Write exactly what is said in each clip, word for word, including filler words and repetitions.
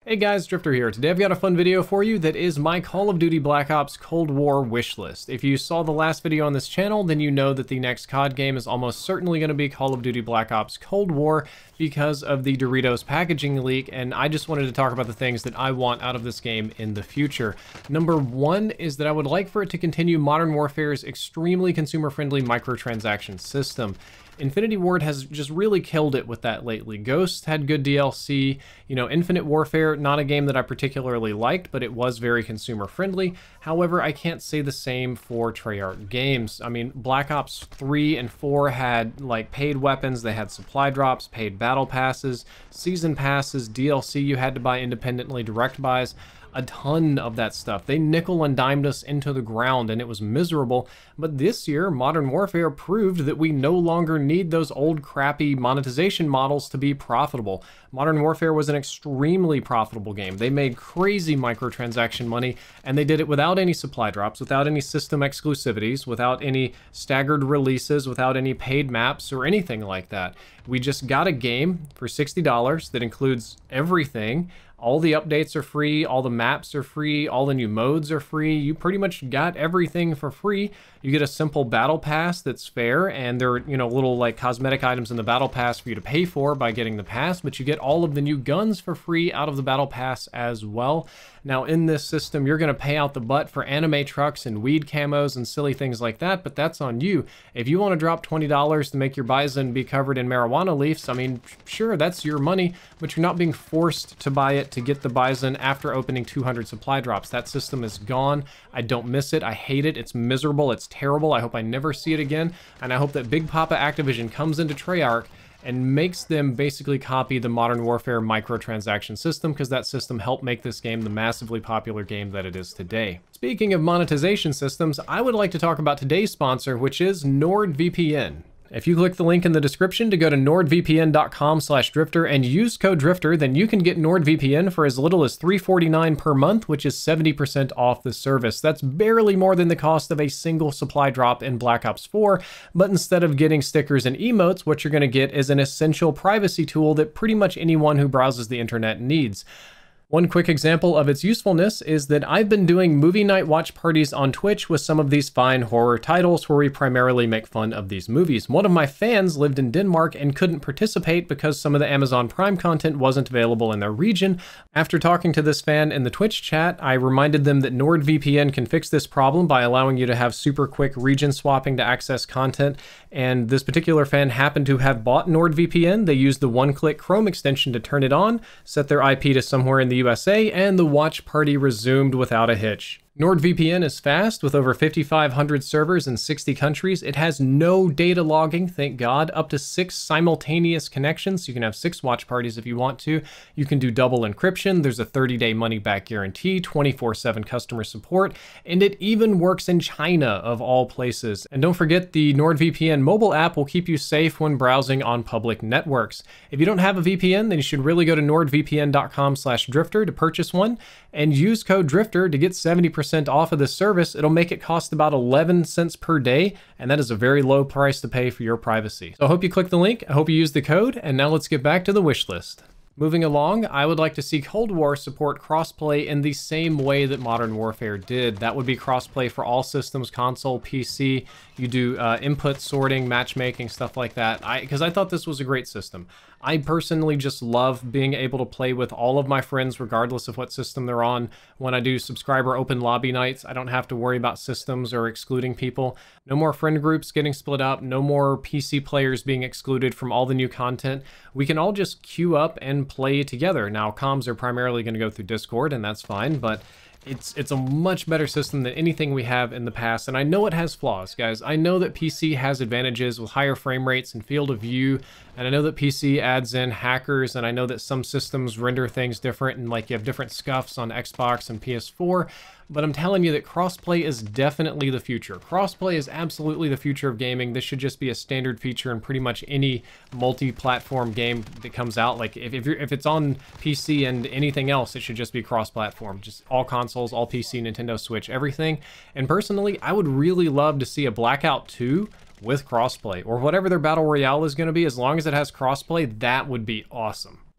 Hey guys, Drifter here. Today I've got a fun video for you that is my Call of Duty Black Ops Cold War wish list. If you saw the last video on this channel, then you know that the next C O D game is almost certainly going to be Call of Duty Black Ops Cold War because of the Doritos packaging leak, and I just wanted to talk about the things that I want out of this game in the future. Number one is that I would like for it to continue Modern Warfare's extremely consumer-friendly microtransaction system. Infinity Ward has just really killed it with that lately. Ghost had good D L C, you know, Infinite Warfare, not a game that I particularly liked, but it was very consumer friendly. However, I can't say the same for Treyarch games. I mean, Black Ops three and four had like paid weapons, they had supply drops, paid battle passes, season passes, D L C you had to buy independently, direct buys. A ton of that stuff. They nickel and dimed us into the ground and it was miserable. But this year, Modern Warfare proved that we no longer need those old crappy monetization models to be profitable. Modern Warfare was an extremely profitable game. They made crazy microtransaction money and they did it without any supply drops, without any system exclusivities, without any staggered releases, without any paid maps or anything like that. We just got a game for sixty dollars that includes everything. All the updates are free, all the maps are free, all the new modes are free. You pretty much got everything for free. You get a simple battle pass that's fair, and there are, you know, little like cosmetic items in the battle pass for you to pay for by getting the pass, but you get all of the new guns for free out of the battle pass as well. Now in this system, you're gonna pay out the butt for anime trucks and weed camos and silly things like that, but that's on you. If you wanna drop twenty dollars to make your bison be covered in marijuana leaves, I mean, sure, that's your money, but you're not being forced to buy it to get the bison after opening two hundred supply drops. That system is gone. I don't miss it. I hate it. It's miserable. It's terrible. I hope I never see it again. And I hope that Big Papa Activision comes into Treyarch and makes them basically copy the Modern Warfare microtransaction system, because that system helped make this game the massively popular game that it is today. Speaking of monetization systems, I would like to talk about today's sponsor, which is NordVPN. If you click the link in the description to go to nord V P N dot com slash drifter and use code drifter, then you can get NordVPN for as little as three forty-nine per month, which is seventy percent off the service. That's barely more than the cost of a single supply drop in Black Ops four, but instead of getting stickers and emotes, what you're going to get is an essential privacy tool that pretty much anyone who browses the internet needs. One quick example of its usefulness is that I've been doing movie night watch parties on Twitch with some of these fine horror titles where we primarily make fun of these movies. One of my fans lived in Denmark and couldn't participate because some of the Amazon Prime content wasn't available in their region. After talking to this fan in the Twitch chat, I reminded them that NordVPN can fix this problem by allowing you to have super quick region swapping to access content, and this particular fan happened to have bought NordVPN. They used the one-click Chrome extension to turn it on, set their I P to somewhere in the U S A, and the watch party resumed without a hitch. NordVPN is fast with over fifty-five hundred servers in sixty countries. It has no data logging, thank God, up to six simultaneous connections. You can have six watch parties if you want to. You can do double encryption. There's a thirty day money back guarantee, twenty-four seven customer support, and it even works in China of all places. And don't forget, the NordVPN mobile app will keep you safe when browsing on public networks. If you don't have a V P N, then you should really go to nord V P N dot com slash drifter to purchase one and use code drifter to get seventy percent off of this service. It'll make it cost about eleven cents per day, and that is a very low price to pay for your privacy. So I hope you click the link, I hope you use the code, and now let's get back to the wish list. Moving along, I would like to see Cold War support crossplay in the same way that Modern Warfare did. That would be crossplay for all systems, console, P C. You do uh, input sorting, matchmaking, stuff like that. I because I thought this was a great system. I personally just love being able to play with all of my friends regardless of what system they're on. When I do subscriber open lobby nights, I don't have to worry about systems or excluding people. No more friend groups getting split up, no more P C players being excluded from all the new content. We can all just queue up and play together. Now, comms are primarily going to go through Discord, and that's fine, but It's it's a much better system than anything we have in the past, and I know it has flaws, guys. I know that P C has advantages with higher frame rates and field of view, and I know that P C adds in hackers, and I know that some systems render things different, and like you have different scuffs on Xbox and P S four, but I'm telling you that crossplay is definitely the future. Crossplay is absolutely the future of gaming. This should just be a standard feature in pretty much any multi-platform game that comes out. Like if, if, you're, if it's on P C and anything else, it should just be cross-platform. Just all consoles, all P C, Nintendo Switch, everything. And personally, I would really love to see a Blackout two with crossplay, or whatever their battle royale is going to be. As long as it has crossplay, that would be awesome.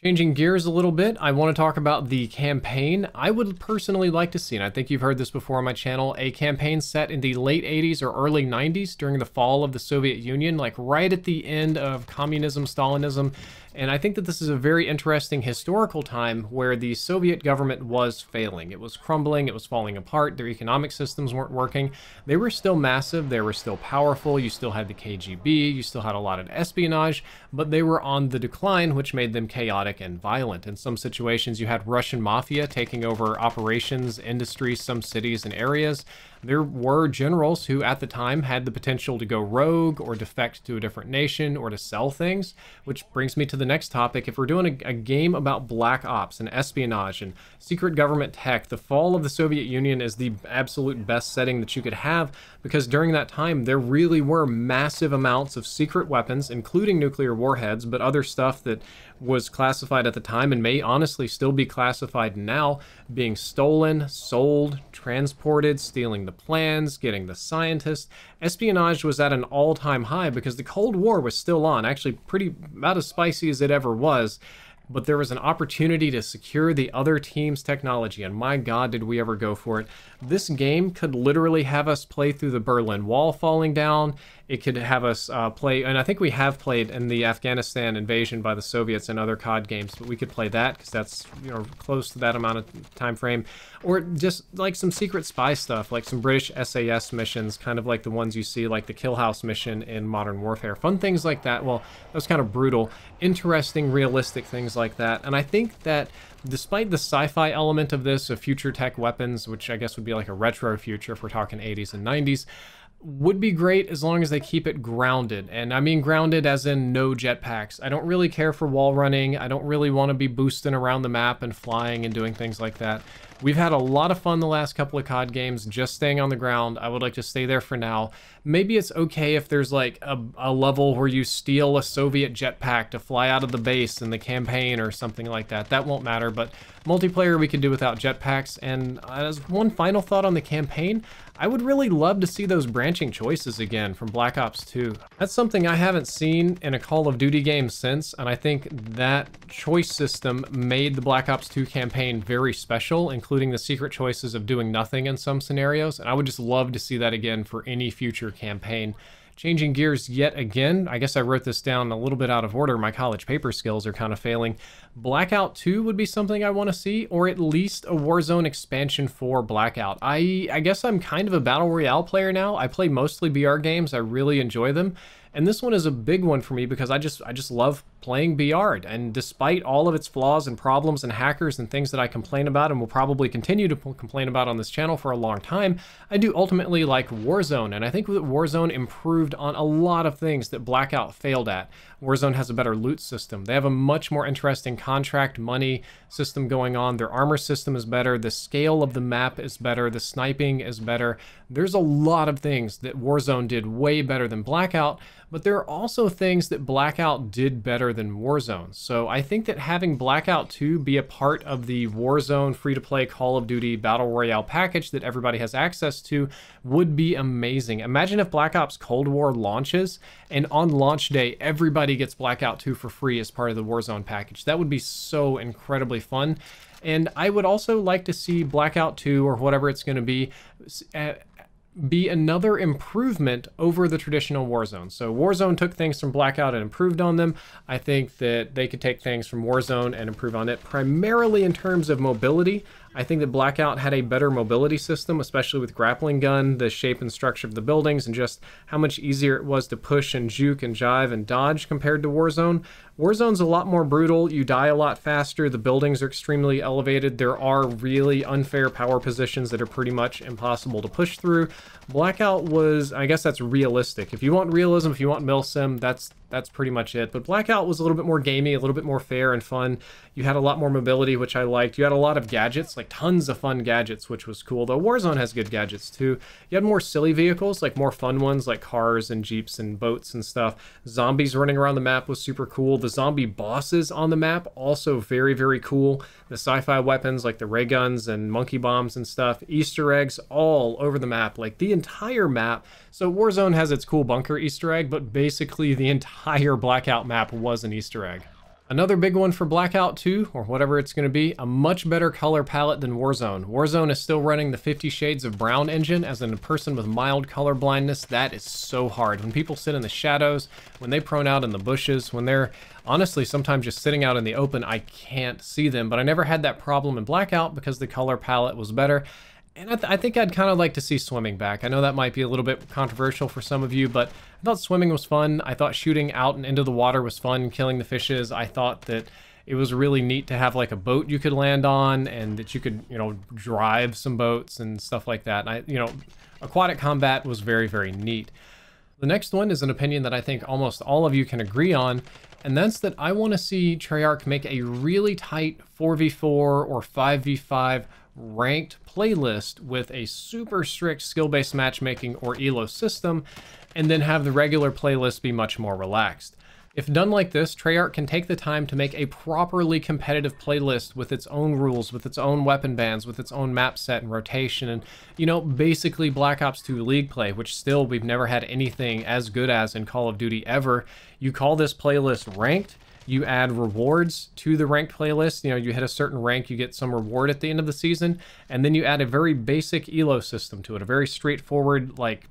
Changing gears a little bit, I want to talk about the campaign. I would personally like to see, and I think you've heard this before on my channel, a campaign set in the late eighties or early nineties during the fall of the Soviet Union, like right at the end of communism, Stalinism. And I think that this is a very interesting historical time where the Soviet government was failing. It was crumbling, it was falling apart, their economic systems weren't working. They were still massive, they were still powerful, you still had the K G B, you still had a lot of espionage, but they were on the decline, which made them chaotic and violent. In some situations, you had Russian mafia taking over operations, industry, some cities and areas. There were generals who at the time had the potential to go rogue or defect to a different nation or to sell things, which brings me to the next topic. If we're doing a, a game about black ops and espionage and secret government tech, the fall of the Soviet Union is the absolute best setting that you could have, because during that time there really were massive amounts of secret weapons, including nuclear warheads, but other stuff that was classified at the time and may honestly still be classified now, being stolen, sold, transported, stealing the plans, getting the scientists. Espionage was at an all-time high because the Cold War was still on, actually pretty about as spicy as it ever was. But there was an opportunity to secure the other team's technology, and my god, did we ever go for it. This game could literally have us play through the Berlin Wall falling down. It could have us uh, play, and I think we have played in the Afghanistan invasion by the Soviets and other C O D games, but we could play that because that's, you know, close to that amount of time frame. Or just like some secret spy stuff, like some British S A S missions, kind of like the ones you see, like the Kill House mission in Modern Warfare. Fun things like that. Well, that was kind of brutal. Interesting, realistic things like that. And I think that despite the sci-fi element of this, of future tech weapons, which I guess would be like a retro future if we're talking eighties and nineties, would be great as long as they keep it grounded. And I mean grounded as in no jetpacks. I don't really care for wall running. I don't really want to be boosting around the map and flying and doing things like that. We've had a lot of fun the last couple of C O D games just staying on the ground. I would like to stay there for now. Maybe it's okay if there's like a, a level where you steal a Soviet jetpack to fly out of the base in the campaign or something like that. That won't matter, but multiplayer we could do without jetpacks. And as one final thought on the campaign, I would really love to see those branching choices again from Black Ops two. That's something I haven't seen in a Call of Duty game since, and I think that choice system made the Black Ops two campaign very special, including the secret choices of doing nothing in some scenarios, and I would just love to see that again for any future campaign. Changing gears yet again, I guess I wrote this down a little bit out of order. My college paper skills are kind of failing. Blackout two would be something I want to see, or at least a Warzone expansion for Blackout. I, I guess I'm kind of a Battle Royale player now. I play mostly B R games. I really enjoy them. And this one is a big one for me because I just I just love playing B R. And despite all of its flaws and problems and hackers and things that I complain about and will probably continue to complain about on this channel for a long time, I do ultimately like Warzone. And I think that Warzone improved on a lot of things that Blackout failed at. Warzone has a better loot system. They have a much more interesting contract money system going on. Their armor system is better. The scale of the map is better. The sniping is better. There's a lot of things that Warzone did way better than Blackout, but there are also things that Blackout did better than Warzone. So I think that having Blackout two be a part of the Warzone free-to-play Call of Duty Battle Royale package that everybody has access to would be amazing. Imagine if Black Ops Cold War launches and on launch day everybody gets Blackout two for free as part of the Warzone package. That would be so incredibly fun. And I would also like to see Blackout two, or whatever it's going to be, uh, be another improvement over the traditional Warzone. So Warzone took things from Blackout and improved on them. I think that they could take things from Warzone and improve on it, primarily in terms of mobility. I think that Blackout had a better mobility system, especially with grappling gun, the shape and structure of the buildings, and just how much easier it was to push and juke and jive and dodge compared to Warzone. Warzone's a lot more brutal. You die a lot faster. The buildings are extremely elevated. There are really unfair power positions that are pretty much impossible to push through. Blackout was, I guess that's realistic. If you want realism, if you want milsim, that's that's pretty much it. But Blackout was a little bit more gamey, a little bit more fair and fun. You had a lot more mobility, which I liked. You had a lot of gadgets, like tons of fun gadgets, which was cool. Though Warzone has good gadgets too. You had more silly vehicles, like more fun ones, like cars and jeeps and boats and stuff. Zombies running around the map was super cool. The zombie bosses on the map, also very, very cool. The sci-fi weapons, like the ray guns and monkey bombs and stuff. Easter eggs all over the map, like the entire map. So Warzone has its cool bunker Easter egg, but basically the entire Blackout map was an Easter egg. Another big one for Blackout two, or whatever it's going to be, a much better color palette than Warzone. Warzone is still running the Fifty Shades of Brown engine. As a person with mild color blindness, that is so hard. When people sit in the shadows, when they prone out in the bushes, when they're honestly sometimes just sitting out in the open, I can't see them. But I never had that problem in Blackout because the color palette was better. And I, th I think I'd kind of like to see swimming back. I know that might be a little bit controversial for some of you, but I thought swimming was fun. I thought shooting out and into the water was fun, killing the fishes. I thought that it was really neat to have like a boat you could land on and that you could, you know, drive some boats and stuff like that. And I, you know, aquatic combat was very, very neat. The next one is an opinion that I think almost all of you can agree on, and that's that I want to see Treyarch make a really tight four v four or five v five ranked playlist with a super strict skill-based matchmaking or E L O system, and then have the regular playlist be much more relaxed. If done like this, Treyarch can take the time to make a properly competitive playlist with its own rules, with its own weapon bans, with its own map set and rotation, and, you know, basically Black Ops two League play, which still we've never had anything as good as in Call of Duty ever. You call this playlist ranked, you add rewards to the ranked playlist. You know, you hit a certain rank, you get some reward at the end of the season, and then you add a very basic E L O system to it, a very straightforward, like,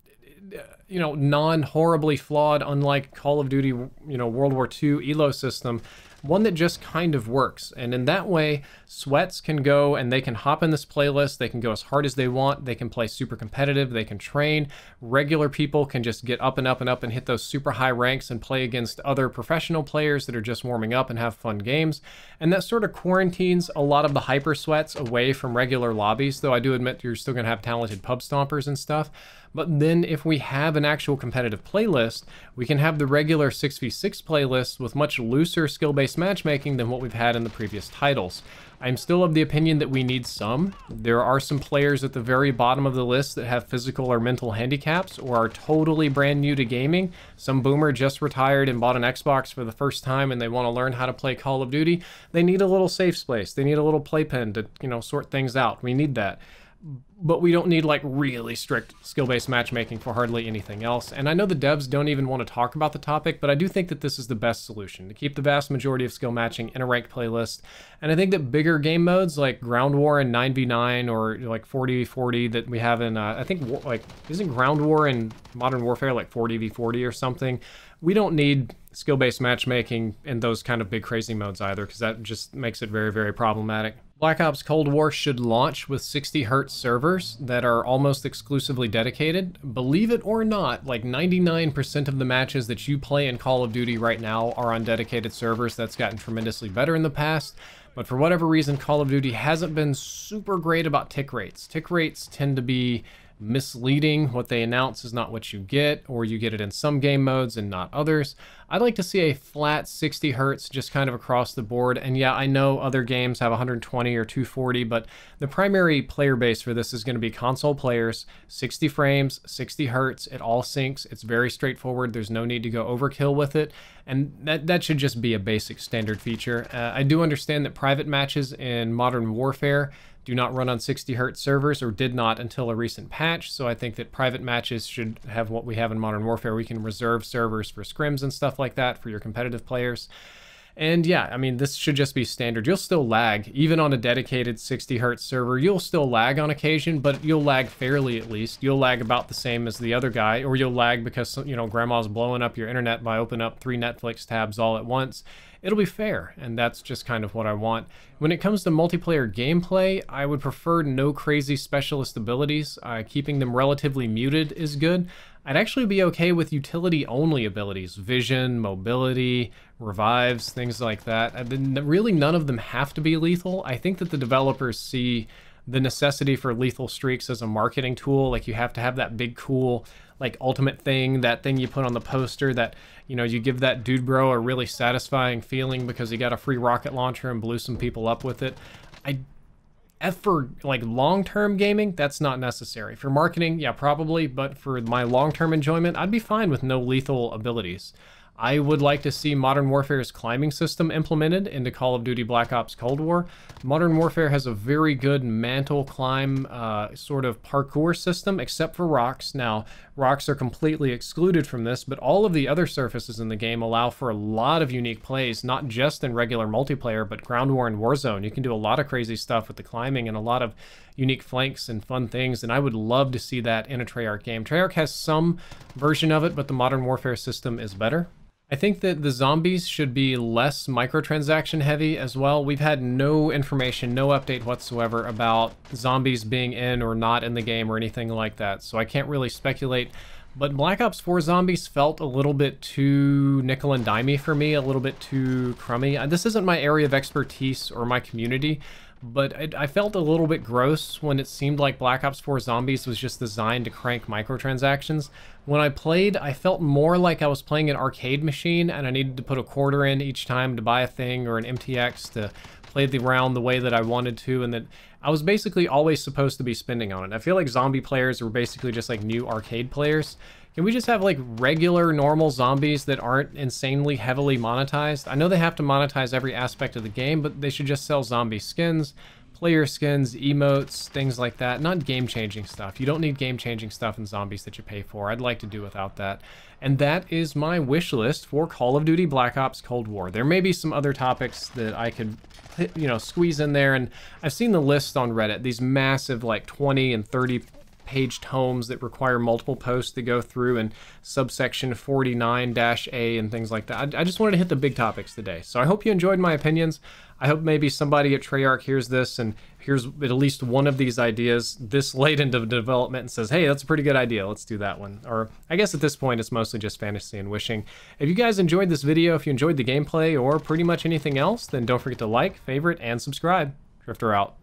you know, non-horribly flawed, unlike Call of Duty, you know, World War Two E L O system, one that just kind of works. And in that way, sweats can go and they can hop in this playlist, they can go as hard as they want, they can play super competitive, they can train. Regular people can just get up and up and up and hit those super high ranks and play against other professional players that are just warming up and have fun games. And that sort of quarantines a lot of the hyper sweats away from regular lobbies, though I do admit you're still gonna have talented pub stompers and stuff. But then if we have an actual competitive playlist, we can have the regular six v six playlist with much looser skill-based matchmaking than what we've had in the previous titles. I'm still of the opinion that we need some. There are some players at the very bottom of the list that have physical or mental handicaps or are totally brand new to gaming. Some boomer just retired and bought an Xbox for the first time and they want to learn how to play Call of Duty. They need a little safe space. They need a little playpen to, you know, sort things out. We need that. But we don't need like really strict skill-based matchmaking for hardly anything else. And I know the devs don't even want to talk about the topic, but I do think that this is the best solution, to keep the vast majority of skill matching in a ranked playlist. And I think that bigger game modes like Ground War and nine v nine or like forty v forty that we have in, uh, I think like, isn't Ground War in Modern Warfare like forty v forty or something? We don't need skill-based matchmaking in those kind of big crazy modes either, because that just makes it very, very problematic. Black Ops Cold War should launch with sixty hertz servers that are almost exclusively dedicated. Believe it or not, like ninety-nine percent of the matches that you play in Call of Duty right now are on dedicated servers. That's gotten tremendously better in the past. But for whatever reason, Call of Duty hasn't been super great about tick rates. Tick rates tend to be misleading. What they announce is not what you get, or you get it in some game modes and not others. I'd like to see a flat sixty hertz just kind of across the board. And yeah, I know other games have one hundred twenty or two forty, but the primary player base for this is going to be console players. Sixty frames, sixty hertz, it all syncs. It's very straightforward. There's no need to go overkill with it. And that, that should just be a basic standard feature. Uh, I do understand that private matches in Modern Warfare do not run on sixty hertz servers, or did not until a recent patch, so I think that private matches should have what we have in Modern Warfare. We can reserve servers for scrims and stuff like that for your competitive players. And yeah, I mean, this should just be standard. You'll still lag, even on a dedicated sixty hertz server, you'll still lag on occasion, but you'll lag fairly at least. You'll lag about the same as the other guy, or you'll lag because, you know, grandma's blowing up your internet by opening up three Netflix tabs all at once. It'll be fair, and that's just kind of what I want. When it comes to multiplayer gameplay, I would prefer no crazy specialist abilities. Uh, keeping them relatively muted is good. I'd actually be okay with utility-only abilities, vision, mobility, revives, things like that. Really, none of them have to be lethal. I think that the developers see the necessity for lethal streaks as a marketing tool. Like, you have to have that big, cool, like, ultimate thing, that thing you put on the poster that, you know, you give that dude bro a really satisfying feeling because he got a free rocket launcher and blew some people up with it. I, for like long-term gaming, that's not necessary. For marketing, yeah, probably, but for my long-term enjoyment, I'd be fine with no lethal abilities. I would like to see Modern Warfare's climbing system implemented into Call of Duty Black Ops Cold War. Modern Warfare has a very good mantle climb uh, sort of parkour system, except for rocks. Now, rocks are completely excluded from this, but all of the other surfaces in the game allow for a lot of unique plays, not just in regular multiplayer, but Ground War and Warzone. You can do a lot of crazy stuff with the climbing and a lot of unique flanks and fun things, and I would love to see that in a Treyarch game. Treyarch has some version of it, but the Modern Warfare system is better. I think that the zombies should be less microtransaction heavy as well. We've had no information, no update whatsoever about zombies being in or not in the game or anything like that, so I can't really speculate. But Black Ops four zombies felt a little bit too nickel and dimey for me, a little bit too crummy. This isn't my area of expertise or my community, but it, I felt a little bit gross when it seemed like Black Ops four Zombies was just designed to crank microtransactions. When I played, I felt more like I was playing an arcade machine and I needed to put a quarter in each time to buy a thing or an M T X to play the round the way that I wanted to, and that I was basically always supposed to be spending on it. I feel like zombie players were basically just like new arcade players. Can we just have like regular normal zombies that aren't insanely heavily monetized? I know they have to monetize every aspect of the game, but they should just sell zombie skins, player skins, emotes, things like that. Not game-changing stuff. You don't need game-changing stuff in zombies that you pay for. I'd like to do without that. And that is my wish list for Call of Duty Black Ops Cold War. There may be some other topics that I could, you know, squeeze in there, and I've seen the list on Reddit, these massive like twenty and thirty page tomes that require multiple posts to go through, and subsection forty-nine dash A and things like that. I, I just wanted to hit the big topics today. So I hope you enjoyed my opinions. I hope maybe somebody at Treyarch hears this and hears at least one of these ideas this late into development and says, hey, that's a pretty good idea, let's do that one. Or I guess at this point it's mostly just fantasy and wishing. If you guys enjoyed this video, if you enjoyed the gameplay or pretty much anything else, then don't forget to like, favorite, and subscribe. Drifter out.